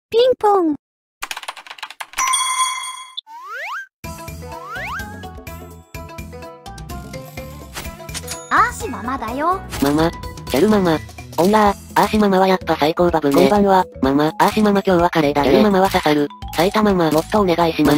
ピンポン。 アーシママだよ。 ママ、チャルママ。オンラー、アーシママはやっぱ最高バブね。こんばんは、ママ、アーシママ今日はカレーだね。チャルママは刺さる。埼玉ママ、もっとお願いします。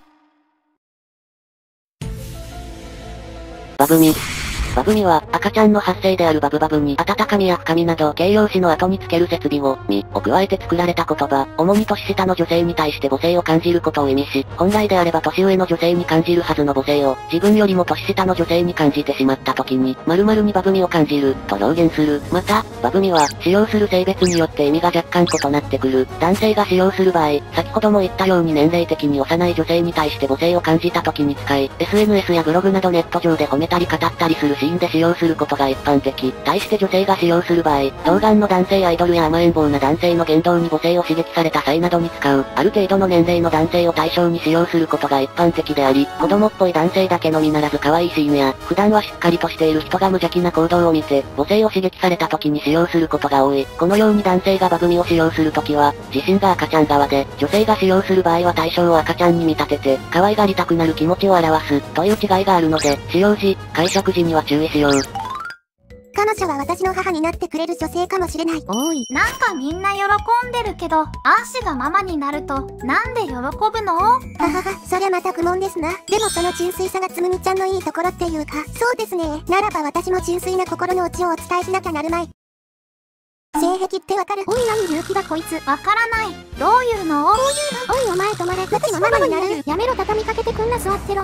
バブミ。バブミは、赤ちゃんの発生であるバブバブに、温かみや深みなど、形容詞の後につける設備語、み、を加えて作られた言葉、主に年下の女性に対して母性を感じることを意味し、本来であれば年上の女性に感じるはずの母性を、自分よりも年下の女性に感じてしまった時に、〇〇にバブミを感じる、と表現する。また、バブミは、使用する性別によって意味が若干異なってくる。男性が使用する場合、先ほども言ったように年齢的に幼い女性に対して母性を感じた時に使い、SNS やブログなどネット上で褒めたり語ったりするシーンで使用することが一般的。対して女性が使用する場合、童顔の男性アイドルや甘えん坊な男性の言動に母性を刺激された際などに使う。ある程度の年齢の男性を対象に使用することが一般的であり、子供っぽい男性だけのみならず可愛いシーンや、普段はしっかりとしている人が無邪気な行動を見て、母性を刺激された時に使用することが多い。このように男性がバブミを使用するときは、自身が赤ちゃん側で、女性が使用する場合は対象を赤ちゃんに見立てて、可愛がりたくなる気持ちを表す、という違いがあるので、使用時、解釈時には注意しよう。 彼女は私の母になってくれる女性かもしれない。 おい。なんかみんな喜んでるけど、アーシがママになると、なんで喜ぶの？ ははは、そりゃまた苦悶ですな。でもその純粋さがつむみちゃんのいいところっていうか、そうですね。ならば私も純粋な心の内をお伝えしなきゃなるまい。性癖ってわかる？おい何勇気だこいつ。 わからない。どういうの？ こういうの。おいお前止まれ。私もママになる。やめろ畳みかけてくんな座ってろ。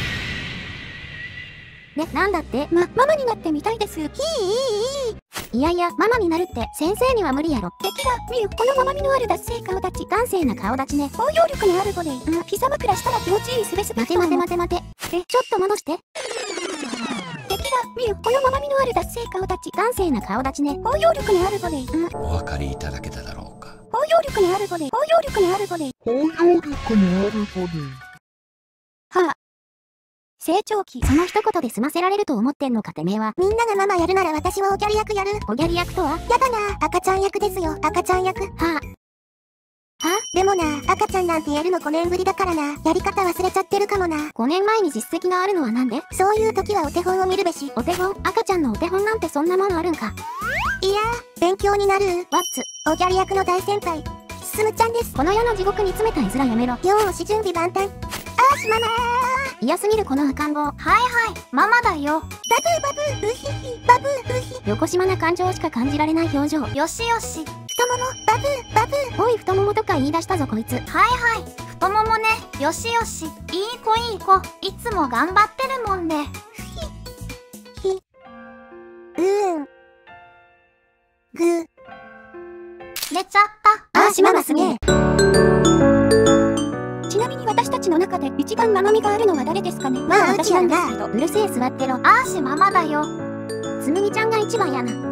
ね、なんだってママになってみたいです。いやいや、ママになるって先生には無理やろ。敵だ、ミユ、このままみのある脱性顔立ち。端正な顔立ちね。包容力のあるボディ。膝枕したら気持ちいいスベスベ。待て。ちょっと戻して。敵だ、ミユ、このままみのある脱性顔立ち。端正な顔立ちね。包容力のあるボディ。 お分かりいただけただろうか。 包容力のあるボディ。包容力のあるボディ。はあ。成長期。その一言で済ませられると思ってんのかてめえは。みんながママやるなら私はおギャル役やる。おギャル役とは？やだな。赤ちゃん役ですよ。赤ちゃん役。はでもな、赤ちゃんなんてやるの5年ぶりだからな。やり方忘れちゃってるかもな。5年前に実績があるのはなんで？そういう時はお手本を見るべし。お手本？赤ちゃんのお手本なんてそんなもんあるんか。いやー、勉強になる。ワッツ、おギャル役の大先輩、すむちゃんです。この世の地獄に詰めた絵面やめろ。よし準備万端。あーしママー。嫌すぎるこの赤ん坊。 はい、ママだよ。 バブー、うひひ、バブー、うひ。横島な感情しか感じられない表情。 よしよし。 太もも、バブー。おい太ももとか言い出したぞこいつ。 はい、太ももね。よしよし。いい子。いつも頑張ってるもんね。 ぐ。 寝ちゃった。 あーしママすげえ。ちなみに私たちの中で一番ママみがあるのは誰ですかね？まあ私なんですけど。うるせえ座ってろ。 アーシママだよ。 つむぎちゃんが一番やな。